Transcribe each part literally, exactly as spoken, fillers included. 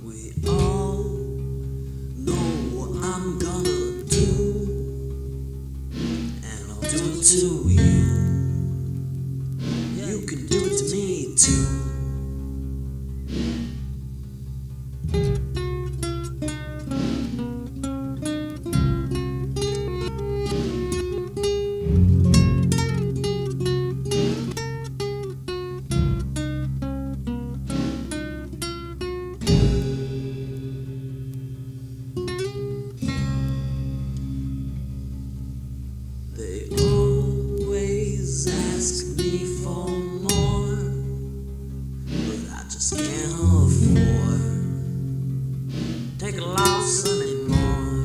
We all know what I'm gonna do, and I'll do it to you. You can do it to me too. They always ask me for more, but I just can't afford take a loss anymore.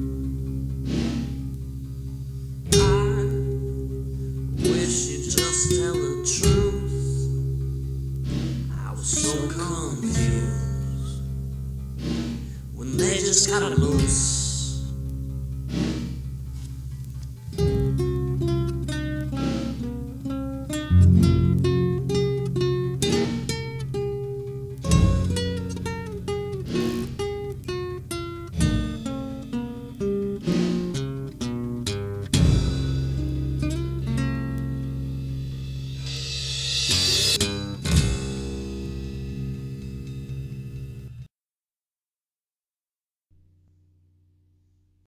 I wish you'd just tell the truth. I was so confused when they just got loose.